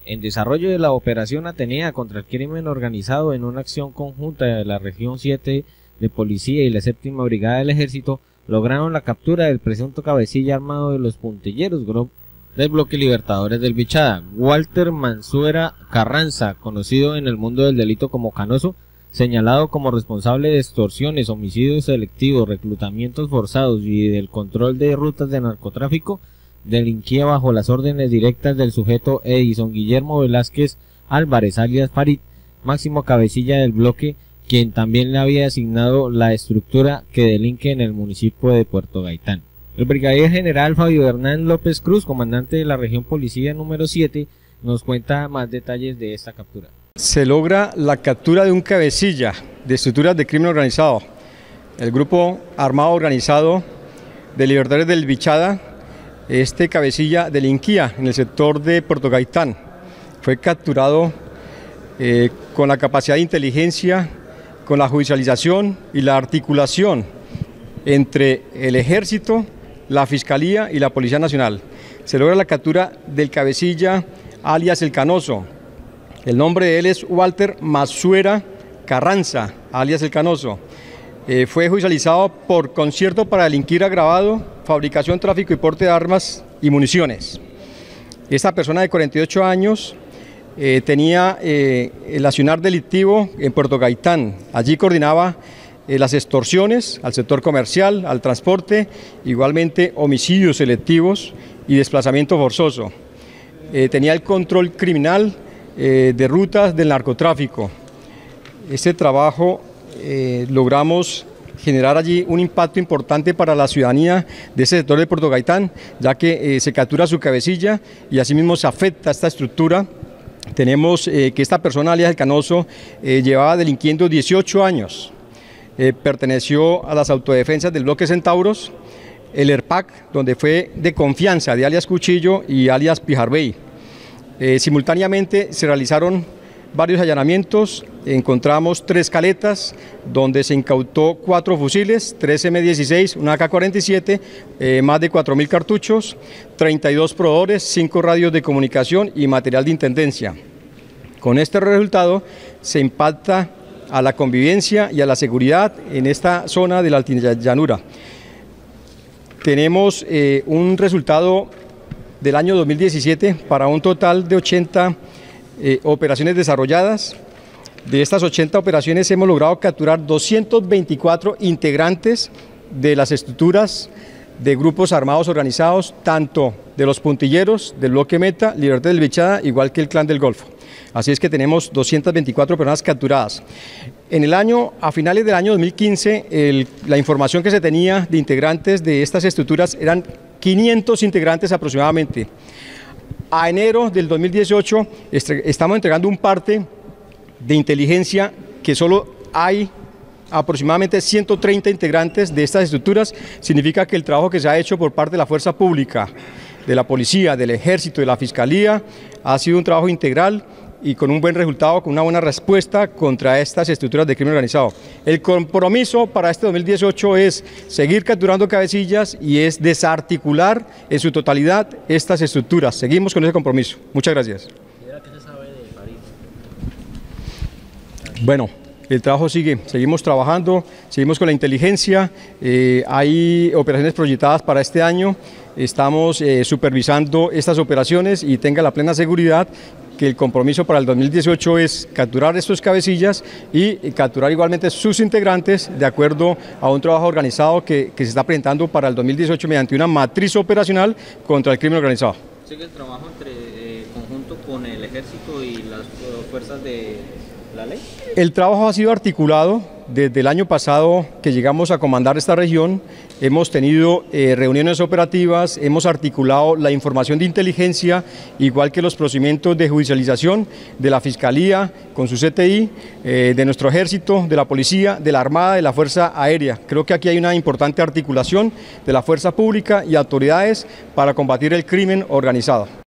En desarrollo de la operación Atenea contra el crimen organizado en una acción conjunta de la región 7 de policía y la 7ª brigada del ejército, lograron la captura del presunto cabecilla armado de los puntilleros del bloque Libertadores del Bichada, Walter Mansuera Carranza, conocido en el mundo del delito como Canoso, señalado como responsable de extorsiones, homicidios selectivos, reclutamientos forzados y del control de rutas de narcotráfico. Delinquía bajo las órdenes directas del sujeto Edison Guillermo Velázquez Álvarez, alias Farid, máximo cabecilla del bloque, quien también le había asignado la estructura que delinque en el municipio de Puerto Gaitán. El brigadier general Fabio Hernán López Cruz, comandante de la región policía número 7, nos cuenta más detalles de esta captura. Se logra la captura de un cabecilla de estructuras de crimen organizado. El grupo armado organizado de Libertadores del Bichada. Este cabecilla delinquía en el sector de Puerto Gaitán. Fue capturado con la capacidad de inteligencia, con la judicialización y la articulación entre el ejército, la fiscalía y la Policía Nacional. Se logra la captura del cabecilla alias El Canoso. El nombre de él es Walter Mansuera Carranza, alias El Canoso. Fue judicializado por concierto para delinquir agravado, fabricación, tráfico y porte de armas y municiones. Esta persona de 48 años tenía el accionar delictivo en Puerto Gaitán. Allí coordinaba las extorsiones al sector comercial, al transporte, igualmente homicidios selectivos y desplazamiento forzoso. Tenía el control criminal de rutas del narcotráfico. Este trabajo logramos generar allí un impacto importante para la ciudadanía de ese sector de Puerto Gaitán, ya que se captura su cabecilla y asimismo se afecta esta estructura. Tenemos que esta persona, alias El Canoso, llevaba delinquiendo 18 años, perteneció a las autodefensas del bloque Centauros, el ERPAC, donde fue de confianza de alias Cuchillo y alias Pijarbey. Simultáneamente se realizaron varios allanamientos, encontramos 3 caletas donde se incautó 4 fusiles, 3 M16, una AK-47, más de 4.000 cartuchos, 32 probadores, 5 radios de comunicación y material de intendencia. Con este resultado se impacta a la convivencia y a la seguridad en esta zona de la altillanura. Tenemos un resultado del año 2017 para un total de 80 operaciones desarrolladas. De estas 80 operaciones hemos logrado capturar 224 integrantes de las estructuras de grupos armados organizados, tanto de los puntilleros del bloque Meta, Libertadores del Bichada, igual que el Clan del Golfo. Así es que tenemos 224 personas capturadas. En el año, a finales del año 2015, la información que se tenía de integrantes de estas estructuras eran 500 integrantes aproximadamente. A enero del 2018 estamos entregando un parte de inteligencia que solo hay aproximadamente 130 integrantes de estas estructuras. Significa que el trabajo que se ha hecho por parte de la fuerza pública, de la policía, del ejército, de la fiscalía, ha sido un trabajo integral y con un buen resultado, con una buena respuesta contra estas estructuras de crimen organizado. El compromiso para este 2018 es seguir capturando cabecillas y es desarticular en su totalidad estas estructuras. Seguimos con ese compromiso. Muchas gracias. ¿Qué se sabe de Farid? Bueno, el trabajo sigue, seguimos trabajando, seguimos con la inteligencia, hay operaciones proyectadas para este año, estamos supervisando estas operaciones y tenga la plena seguridad que el compromiso para el 2018 es capturar estos cabecillas y capturar igualmente sus integrantes de acuerdo a un trabajo organizado que se está presentando para el 2018 mediante una matriz operacional contra el crimen organizado. ¿Sigue el trabajo conjunto con el ejército y las fuerzas de la ley? El trabajo ha sido articulado desde el año pasado que llegamos a comandar esta región. Hemos tenido reuniones operativas, hemos articulado la información de inteligencia, igual que los procedimientos de judicialización de la Fiscalía con su CTI, de nuestro ejército, de la policía, de la Armada, de la Fuerza Aérea. Creo que aquí hay una importante articulación de la fuerza pública y autoridades para combatir el crimen organizado.